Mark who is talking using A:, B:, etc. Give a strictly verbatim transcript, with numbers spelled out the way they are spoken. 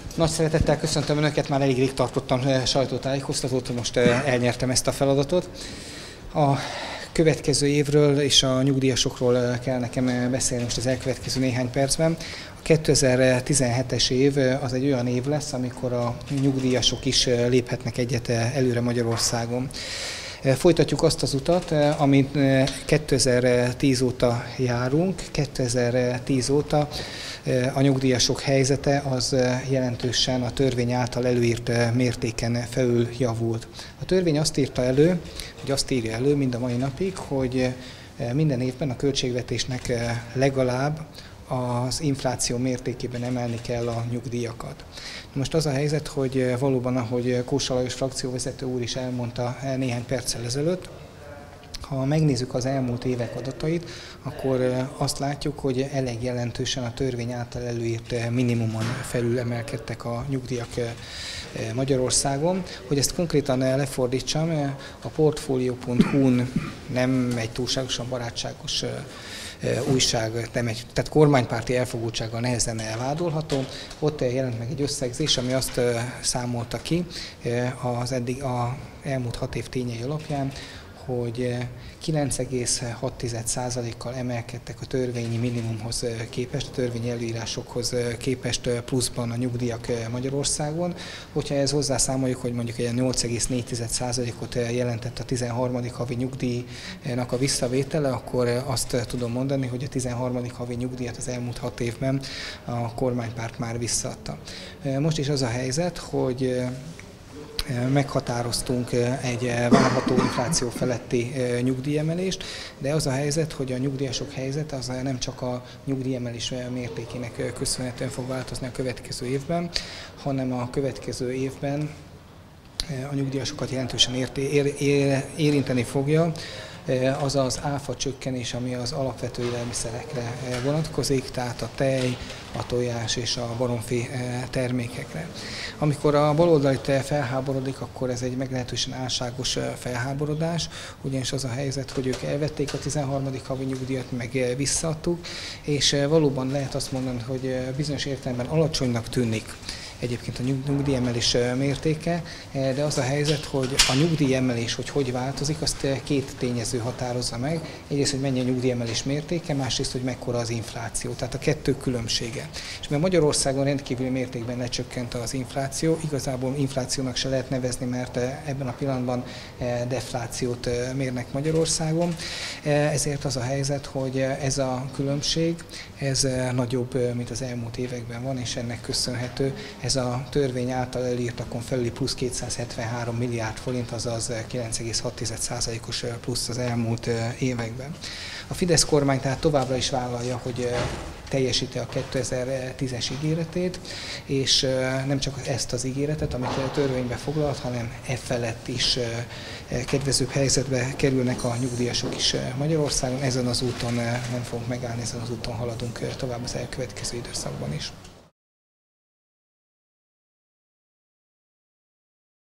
A: Nagy szeretettel köszöntöm Önöket, már elég rég tartottam sajtótájékoztatót, most elnyertem ezt a feladatot. A következő évről és a nyugdíjasokról kell nekem beszélni most az elkövetkező néhány percben. A kétezer-tizenhetes év az egy olyan év lesz, amikor a nyugdíjasok is léphetnek egyet előre Magyarországon. Folytatjuk azt az utat, amit kétezer-tíz óta járunk. kétezer-tíz óta a nyugdíjasok helyzete az jelentősen a törvény által előírt mértéken felül javult. A törvény azt írta elő, hogy azt írja elő mind a mai napig, hogy minden évben a költségvetésnek legalább az infláció mértékében emelni kell a nyugdíjakat. Most az a helyzet, hogy valóban, ahogy Kósa Lajos frakcióvezető úr is elmondta néhány perccel ezelőtt, ha megnézzük az elmúlt évek adatait, akkor azt látjuk, hogy elég jelentősen a törvény által előírt minimumon felül emelkedtek a nyugdíjak Magyarországon. Hogy ezt konkrétan lefordítsam, a portfolio pont hu-n nem egy túlságosan barátságos újság, nem egy, tehát kormánypárti elfogultsággal nehezen elvádolható. Ott jelent meg egy összegzés, ami azt számolta ki az eddig a elmúlt hat év tényei alapján, hogy kilenc egész hat százalékkal emelkedtek a törvényi minimumhoz képest, a törvényi előírásokhoz képest pluszban a nyugdíjak Magyarországon. Hogyha ez hozzászámoljuk, hogy mondjuk egy nyolc egész négy százalékot jelentett a tizenharmadik havi nyugdíjnak a visszavétele, akkor azt tudom mondani, hogy a tizenharmadik havi nyugdíjat az elmúlt hat évben a kormánypárt már visszaadta. Most is az a helyzet, hogy meghatároztunk egy várható infláció feletti nyugdíjemelést, de az a helyzet, hogy a nyugdíjasok helyzete az nem csak a nyugdíjemelés mértékének köszönhetően fog változni a következő évben, hanem a következő évben a nyugdíjasokat jelentősen ér, ér, érinteni fogja az az áfa csökkenés, ami az alapvető élelmiszerekre vonatkozik, tehát a tej, a tojás és a baromfi termékekre. Amikor a baloldal itt felháborodik, akkor ez egy meglehetősen álságos felháborodás, ugyanis az a helyzet, hogy ők elvették a tizenharmadik havi nyugdíjat, meg visszaadtuk, és valóban lehet azt mondani, hogy bizonyos értelemben alacsonynak tűnik egyébként a nyugdíjemelés mértéke, de az a helyzet, hogy a nyugdíjemelés, hogy hogy változik, azt két tényező határozza meg. Egyrészt, hogy mennyi a nyugdíjemelés mértéke, másrészt, hogy mekkora az infláció, tehát a kettő különbsége. És mert Magyarországon rendkívüli mértékben lecsökkent az infláció, igazából inflációnak se lehet nevezni, mert ebben a pillanatban deflációt mérnek Magyarországon. Ezért az a helyzet, hogy ez a különbség, ez nagyobb, mint az elmúlt években van, és ennek köszönhető ez a törvény által előírtakon felüli plusz kétszázhetvenhárom milliárd forint, azaz kilenc egész hat százalékos plusz az elmúlt években. A Fidesz kormány tehát továbbra is vállalja, hogy teljesíti a kétezer-tízes ígéretét, és nem csak ezt az ígéretet, amit a törvénybe foglalt, hanem e felett is kedvezőbb helyzetbe kerülnek a nyugdíjasok is Magyarországon. Ezen az úton nem fogunk megállni, ezen az úton haladunk tovább az elkövetkező időszakban is.